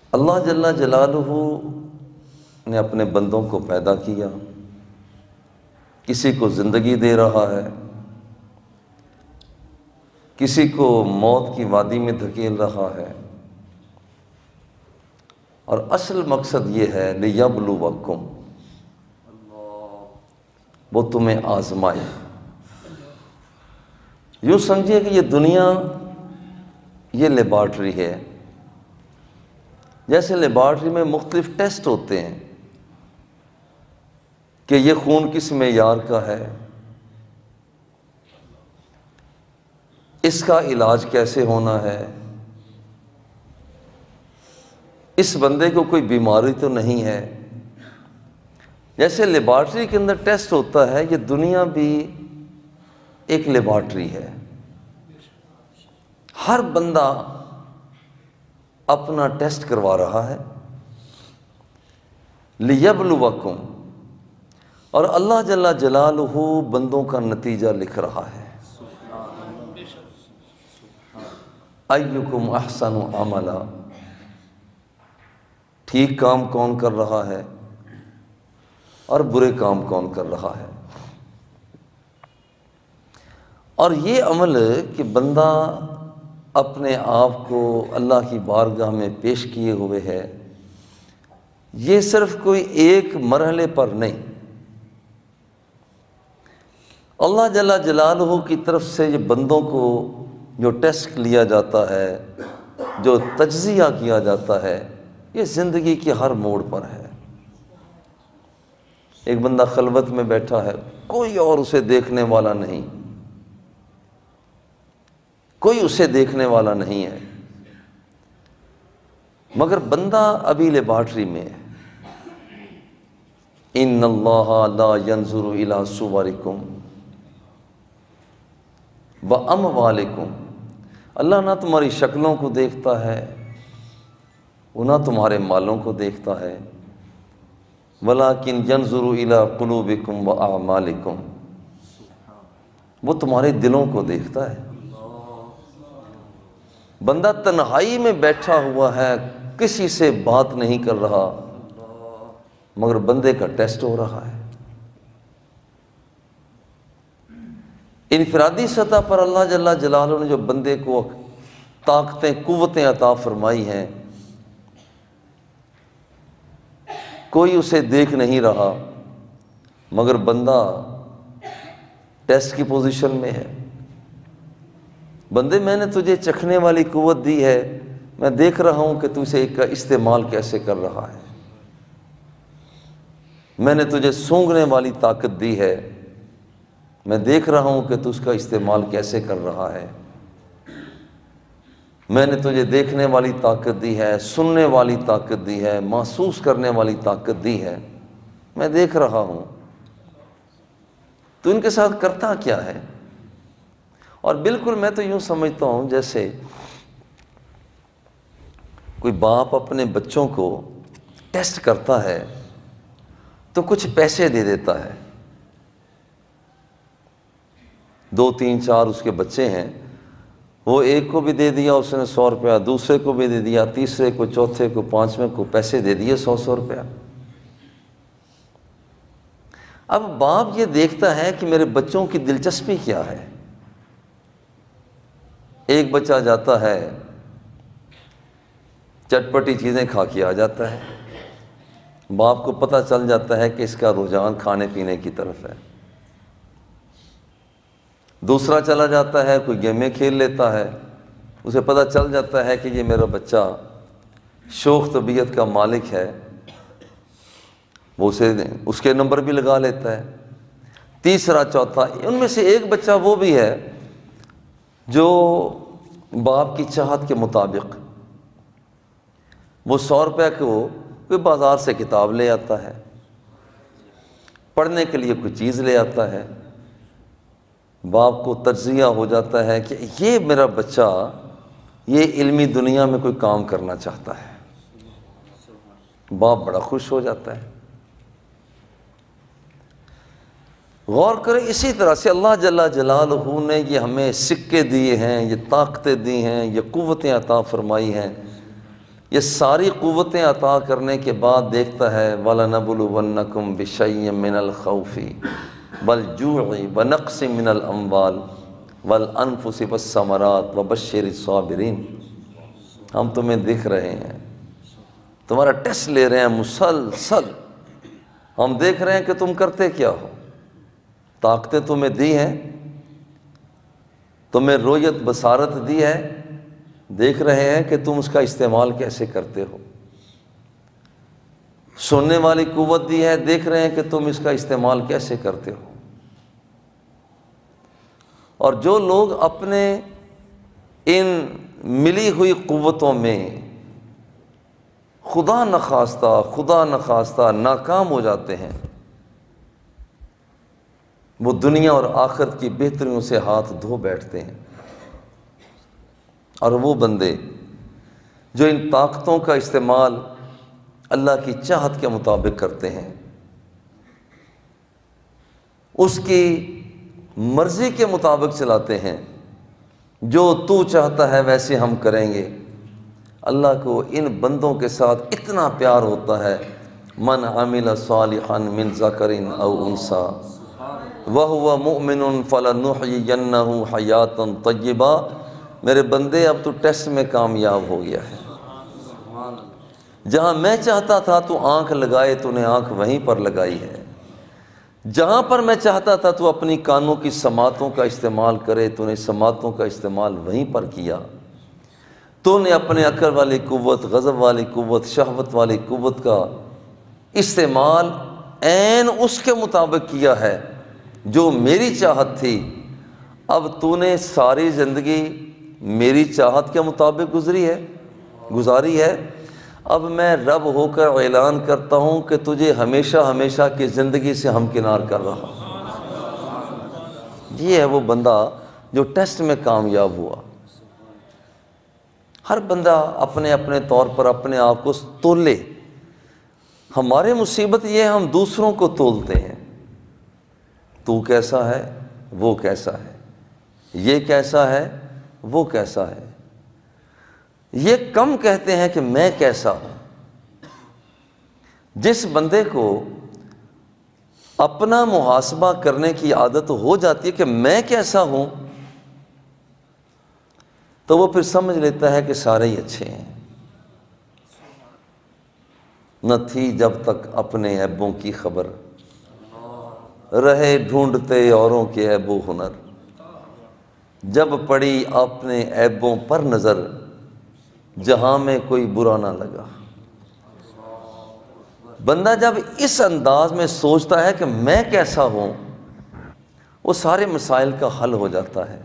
اللہ جل جلالہ نے اپنے بندوں کو پیدا کیا، کسی کو زندگی دے رہا ہے، کسی کو موت کی وادی میں دھکیل رہا ہے، اور اصل مقصد یہ ہے لِیَبْلُوَکُمْ، وہ تمہیں آزمائے۔ یوں سمجھیے کہ یہ دنیا یہ لیبارٹری ہے، جیسے لیبارٹری میں مختلف ٹیسٹ ہوتے ہیں کہ یہ خون کس معیار کا ہے، اس کا علاج کیسے ہونا ہے، اس بندے کو کوئی بیماری تو نہیں ہے۔ جیسے لیبارٹری کے اندر ٹیسٹ ہوتا ہے، یہ دنیا بھی ایک لیبارٹری ہے۔ ہر بندہ اپنا ٹیسٹ کروا رہا ہے، لِیَبْلُوَکُمْ، اور اللہ جل جلالہ بندوں کا نتیجہ لکھ رہا ہے۔ اَيُّكُمْ أَحْسَنُ عَمَلًا، ٹھیک کام کون کر رہا ہے اور برے کام کون کر رہا ہے۔ اور یہ عمل کہ بندہ اپنے آپ کو اللہ کی بارگاہ میں پیش کیے ہوئے ہے، یہ صرف کوئی ایک مرحلے پر نہیں، اللہ جل جلالہ کی طرف سے یہ بندوں کو جو ٹیسٹ لیا جاتا ہے، جو تجزیہ کیا جاتا ہے، یہ زندگی کے ہر موڑ پر ہے۔ ایک بندہ خلوت میں بیٹھا ہے، کوئی اور اسے دیکھنے والا نہیں، کوئی اسے دیکھنے والا نہیں ہے، مگر بندہ ابھی لیبارٹری میں ہے۔ ان اللہ لا ينظر الى صورکم واموالکم، اللہ نہ تمہاری شکلوں کو دیکھتا ہے، وہ نہ تمہارے مالوں کو دیکھتا ہے، ولیکن ينظر الى قلوبکم واعمالکم، وہ تمہارے دلوں کو دیکھتا ہے۔ بندہ تنہائی میں بیٹھا ہوا ہے، کسی سے بات نہیں کر رہا، مگر بندے کا ٹیسٹ ہو رہا ہے۔ انفرادی سطح پر اللہ جل جلالہ نے جو بندے کو طاقتیں، قوتیں عطا فرمائی ہیں، کوئی اسے دیکھ نہیں رہا، مگر بندہ ٹیسٹ کی پوزیشن میں ہے۔ بندے میں نے تجھے چکھنے والی قوت دی ہے، میں دیکھ رہا ہوں کہ تو اسے کا استعمال کیسے کر رہا ہے۔ میں نے تجھے سونگھنے والی طاقت دی ہے، میں دیکھ رہا ہوں کہ تو اس کا استعمال کیسے کر رہا ہے۔ میں نے تجھے دیکھنے والی طاقت دی ہے، سننے والی طاقت دی ہے، محسوس کرنے والی طاقت دی ہے، میں دیکھ رہا ہوں تو ان کے ساتھ کرتا کیا ہے۔ اور بالکل میں تو یوں سمجھتا ہوں جیسے کوئی باپ اپنے بچوں کو ٹیسٹ کرتا ہے تو کچھ پیسے دے دیتا ہے۔ 2 3 4 اس کے بچے ہیں، وہ ایک کو بھی دے دیا اس نے 100 روپیہ، دوسرے کو بھی دے دیا، تیسرے کو، چوتھے کو، 5ویں کو پیسے دے دیے 100 روپیہ۔ اب باپ یہ دیکھتا ہے کہ میرے بچوں کی دلچسپی کیا ہے۔ ایک بچہ جاتا ہے چٹپٹی چیزیں کھا کے آ جاتا ہے، باپ کو پتہ چل جاتا ہے کہ اس کا رجحان کھانے پینے کی طرف ہے۔ دوسرا چلا جاتا ہے، کوئی گیمیں کھیل لیتا ہے، اسے پتہ چل جاتا ہے کہ یہ میرا بچہ شوخ طبیعت کا مالک ہے، وہ اس کے نمبر بھی لگا لیتا ہے۔ تیسرا، چوتھا، ان میں سے ایک بچہ وہ بھی ہے جو باپ کی چاہت کے مطابق وہ 100 روپے کو کوئی بازار سے کتاب لے آتا ہے، پڑھنے کے لیے کوئی چیز لے آتا ہے۔ باپ کو تجزیہ ہو جاتا ہے کہ یہ میرا بچہ یہ علمی دنیا میں کوئی کام کرنا چاہتا ہے، باپ بڑا خوش ہو جاتا ہے۔ غور کریں، اسی طرح سے اللہ جل جلالہ نے یہ ہمیں سکے دیے ہیں، یہ طاقتیں دی ہیں، یہ قوتیں عطا فرمائی ہیں، یہ ساری قوتیں عطا کرنے کے بعد دیکھتا ہے وَلَنَبْلُوَنَّكُمْ بِشَيْءٍ مِّنَ الْخَوْفِ وَالْجُوعِ وَنَقْصٍ مِّنَ الْأَمْوَالِ وَالْأَنفُسِ وَالثَّمَرَاتِ وَبَشِّرِ الصَّابِرِينَ۔ ہم تمہیں دکھ رہے ہیں، تمہارا ٹیسٹ لے رہے ہیں مسلسل، ہم دیکھ رہے ہیں کہ تم کرتے کیا ہو، طاقتیں تمہیں دی ہیں، تمہیں رویت بصارت دی ہے، دیکھ رہے ہیں کہ تم اس کا استعمال کیسے کرتے ہو، سننے والی قوت دی ہے، دیکھ رہے ہیں کہ تم اس کا استعمال کیسے کرتے ہو۔ اور جو لوگ اپنے ان ملی ہوئی قوتوں میں خدا نخواستہ ناکام ہو جاتے ہیں، وہ دنیا اور آخرت کی بہتریوں سے ہاتھ دھو بیٹھتے ہیں۔ اور وہ بندے جو ان طاقتوں کا استعمال اللہ کی چاہت کے مطابق کرتے ہیں، اس کی مرضی کے مطابق چلاتے ہیں، جو تو چاہتا ہے ویسے ہم کریں گے، اللہ کو ان بندوں کے ساتھ اتنا پیار ہوتا ہے۔ من عمل صالحا من ذکر او انثی وَهُوَ مُؤْمِنٌ فَلَنُحْيِيَنَّهُ حَيَاةً طَيِّبَةً۔ میرے بندے اب تو ٹیسٹ میں کامیاب ہو گیا ہے۔ جہاں میں چاہتا تھا تو آنکھ لگائے، تو نے آنکھ وہیں پر لگائی ہے۔ جہاں پر میں چاہتا تھا تو اپنی کانوں کی سماعتوں کا استعمال کرے، تو نے سماعتوں کا استعمال وہیں پر کیا۔ تو نے اپنے عقل والی قوت، غضب والی قوت، شہوت والی قوت کا استعمال عین اس کے مطابق کیا ہے جو میری چاہت تھی۔ اب تو نے ساری زندگی میری چاہت کے مطابق گزاری ہے۔ اب میں رب ہو کر اعلان کرتا ہوں کہ تجھے ہمیشہ کی زندگی سے ہمکنار کر رہا ہوں۔ یہ ہے وہ بندہ جو ٹیسٹ میں کامیاب ہوا۔ ہر بندہ اپنے اپنے طور پر اپنے آپ کو تولے۔ ہمارے مصیبت یہ ہے ہم دوسروں کو تولتے ہیں، تو کیسا ہے، وہ کیسا ہے، یہ کیسا ہے، وہ کیسا ہے۔ یہ کم کہتے ہیں کہ میں کیسا ہوں۔ جس بندے کو اپنا محاسبہ کرنے کی عادت ہو جاتی ہے کہ میں کیسا ہوں، تو وہ پھر سمجھ لیتا ہے کہ سارے ہی اچھے ہیں۔ نہ تھی جب تک اپنے عیبوں کی خبر، رہے ڈھونڈتے اوروں کے عیب و ہنر، جب پڑی اپنے عیبوں پر نظر، جہاں میں کوئی برا نہ لگا۔ بندہ جب اس انداز میں سوچتا ہے کہ میں کیسا ہوں، وہ سارے مسائل کا حل ہو جاتا ہے۔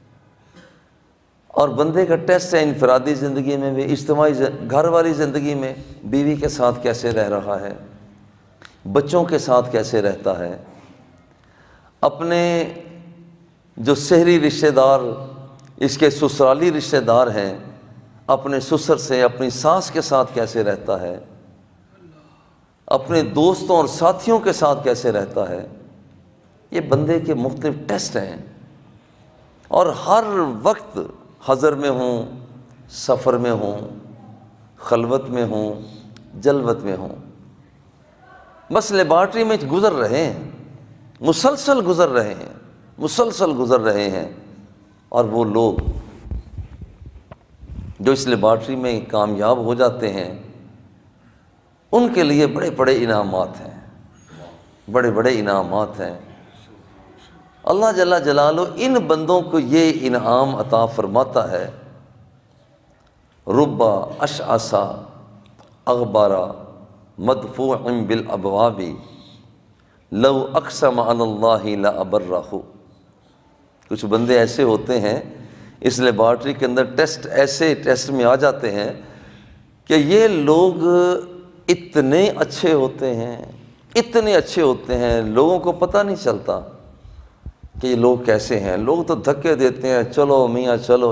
اور بندے کا ٹیسٹ ہے انفرادی زندگی میں بھی، اجتماعی گھر والی زندگی میں، بیوی کے ساتھ کیسے رہ رہا ہے، بچوں کے ساتھ کیسے رہتا ہے، اپنے جو شہری رشتہ دار، اس کے سسرالی رشتہ دار ہیں، اپنے سسر سے، اپنی ساس کے ساتھ کیسے رہتا ہے، اپنے دوستوں اور ساتھیوں کے ساتھ کیسے رہتا ہے۔ یہ بندے کے مختلف ٹیسٹ ہیں، اور ہر وقت حضر میں ہوں، سفر میں ہوں، خلوت میں ہوں، جلوت میں ہوں، بس لیبارٹری میں گزر رہے ہیں، مسلسل گزر رہے ہیں۔ اور وہ لوگ جو اس لیبارٹری میں کامیاب ہو جاتے ہیں، ان کے لیے بڑے بڑے انعامات ہیں۔ اللہ جل جلالہ ان بندوں کو یہ انعام عطا فرماتا ہے۔ رب اشعث اغبر مدفوع بالابواب لو اقسم علی اللہ لابرہ۔ کچھ بندے ایسے ہوتے ہیں اس لیبارٹری کے اندر ایسے ٹیسٹ میں آ جاتے ہیں کہ یہ لوگ اتنے اچھے ہوتے ہیں، لوگوں کو پتہ نہیں چلتا کہ یہ لوگ کیسے ہیں۔ لوگ تو دھکے دیتے ہیں، چلو میاں چلو۔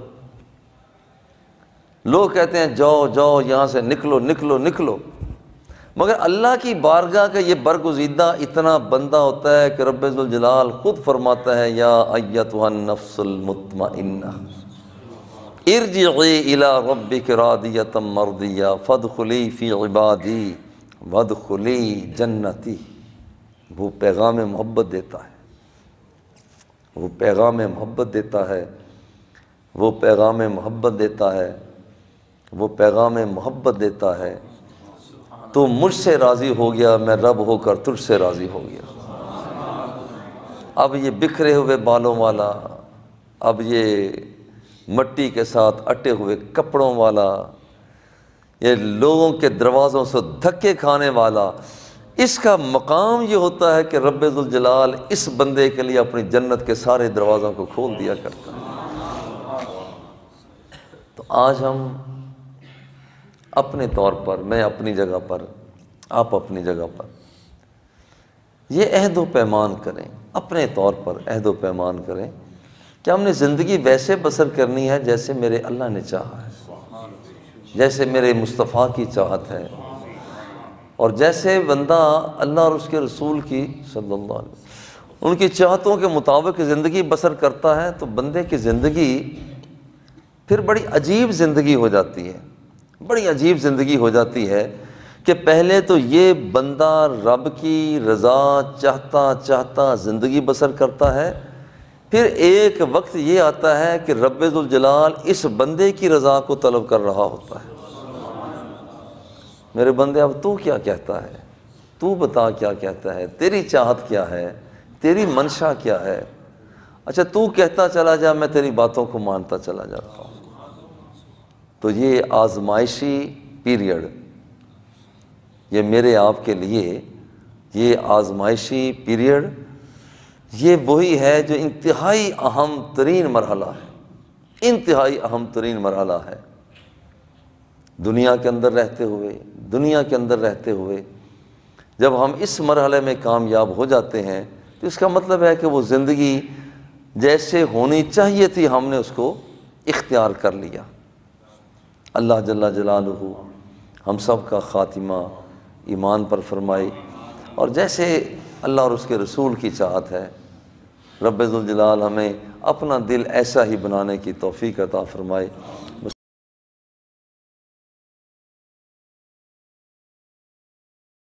لوگ کہتے ہیں جاؤ یہاں سے نکلو۔ مگر اللہ کی بارگاہ کا یہ برگزیدہ اتنا بندہ ہوتا ہے کہ رب ذوالجلال خود فرماتا ہے یا ایتھا النفس المطمئنہ ارجعی الی ربک راضیۃ مرضیہ فادخلی فی عبادی وادخلی جنتی۔ وہ پیغام محبت دیتا ہے، وہ پیغام محبت دیتا ہے، وہ پیغام محبت دیتا ہے، وہ پیغام محبت دیتا ہے۔ تو مجھ سے راضی ہو گیا، میں رب ہو کر تجھ سے راضی ہو گیا۔ اب یہ بکھرے ہوئے بالوں والا، اب یہ مٹی کے ساتھ اٹے ہوئے کپڑوں والا، یہ لوگوں کے دروازوں سے دھکے کھانے والا، اس کا مقام یہ ہوتا ہے کہ رب ذوالجلال اس بندے کے لیے اپنی جنت کے سارے دروازوں کو کھول دیا کرتا ہے۔ تو آج ہم اپنے طور پر، میں اپنی جگہ پر، آپ اپنی جگہ پر یہ عہد و پیمان کریں، اپنے طور پر عہد و پیمان کریں کہ ہم نے زندگی ویسے بسر کرنی ہے جیسے میرے اللہ نے چاہا ہے، جیسے میرے مصطفیٰ کی چاہت ہے، اور جیسے بندہ اللہ اور اس کے رسول کی صلی اللہ علیہ وسلم ان کی چاہتوں کے مطابق زندگی بسر کرتا ہے تو بندے کی زندگی پھر بڑی عجیب زندگی ہو جاتی ہے، بڑی عجیب زندگی ہو جاتی ہے کہ پہلے تو یہ بندہ رب کی رضا چاہتا چاہتا زندگی بسر کرتا ہے، پھر ایک وقت یہ آتا ہے کہ رب ذوالجلال اس بندے کی رضا کو طلب کر رہا ہوتا ہے۔ میرے بندے اب تو کیا کہتا ہے، تو بتا کیا کہتا ہے، تیری چاہت کیا ہے، تیری منشا کیا ہے، اچھا تو کہتا چلا جا، میں تیری باتوں کو مانتا چلا جاتا ہوں۔ تو یہ آزمائشی پیریڈ، یہ میرے آپ کے لیے یہ آزمائشی پیریڈ، یہ وہی ہے جو انتہائی اہم ترین مرحلہ ہے، انتہائی اہم ترین مرحلہ ہے۔ دنیا کے اندر رہتے ہوئے جب ہم اس مرحلے میں کامیاب ہو جاتے ہیں تو اس کا مطلب ہے کہ وہ زندگی جیسے ہونی چاہیے تھی ہم نے اس کو اختیار کر لیا۔ اللہ جل جلالہ ہم سب کا خاتمہ ایمان پر فرمائے، اور جیسے اللہ اور اس کے رسول کی چاہت ہے، رب ذوالجلال ہمیں اپنا دل ایسا ہی بنانے کی توفیق عطا فرمائے۔